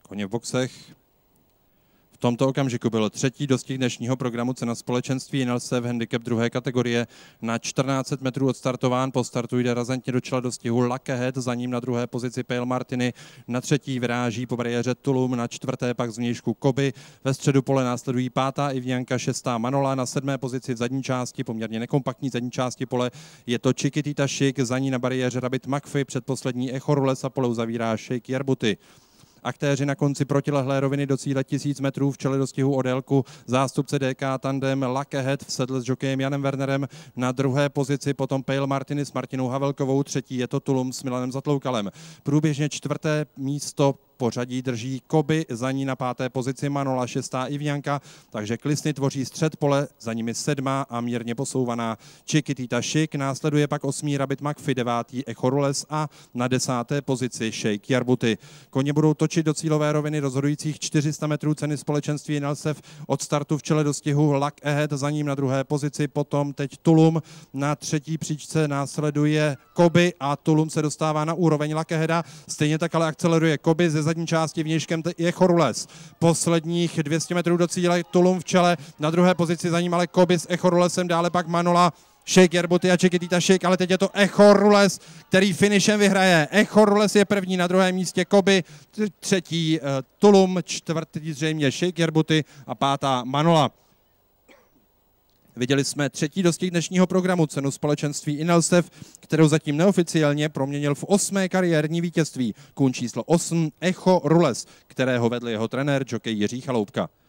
Koně v boxech. V tomto okamžiku byl třetí dostih dnešního programu Cena společenství Inelse v handicap druhé kategorie. Na 1400 metrů odstartován, po startu jde razantně do čela dostihu Lucky Head, za ním na druhé pozici Pale Martiny, na třetí vyráží po bariéře Tulum, na čtvrté pak zvnějšku Koby, ve středu pole následují pátá Ivňanka, šestá Manola, na sedmé pozici v zadní části, poměrně nekompaktní zadní části pole je to Chiquitita Chic, za ní na bariéře Rabbit McPhee, předposlední Echo Rules a pole uzavírá Shake Yerbuty. Aktéři na konci protilehlé roviny do cíle 1000 metrů v čele dostihu o délku zástupce DK tandem Lucky Head v sedle s jokejem Janem Wernerem, na druhé pozici potom Pale Martiny s Martinou Havelkovou, třetí je to Tulum s Milanem Zatloukalem. Průběžně čtvrté místo pořadí drží Koby, za ní na páté pozici Manola, šestá Ivňanka, takže klisny tvoří střed pole, za nimi sedmá a mírně posouvaná Chiquitita Chic, následuje pak osmý Rabbit McPhee, devátý Echo Rules a na desáté pozici Shake Yerbuty. Koně budou točit do cílové roviny rozhodujících 400 metrů Ceny společenství Inelsev od startu v čele dostihu Lucky Head, za ním na druhé pozici, potom teď Tulum, na třetí příčce následuje Koby a Tulum se dostává na úroveň Lucky Heada, stejně tak ale akceleruje Koby, ze zadní části vnějškem je Echo Rules. Posledních 200 metrů do cíle Tulum v čele, na druhé pozici za ním ale Koby s Echo Rulesem, dále pak Manola, Shake Yerbuty a Chiquitita Chic, ale teď je to Echo Rules, který finishem vyhraje. Echo Rules je první, na druhém místě Koby, třetí Tulum, čtvrtý zřejmě Shake Yerbuty a pátá Manola. Viděli jsme třetí dostih dnešního programu Cenu společenství Inelsev, kterou zatím neoficiálně proměnil v 8. kariérní vítězství. Kůň číslo 8 Echo Rules, kterého vedl jeho trenér jockey Jiří Chaloupka.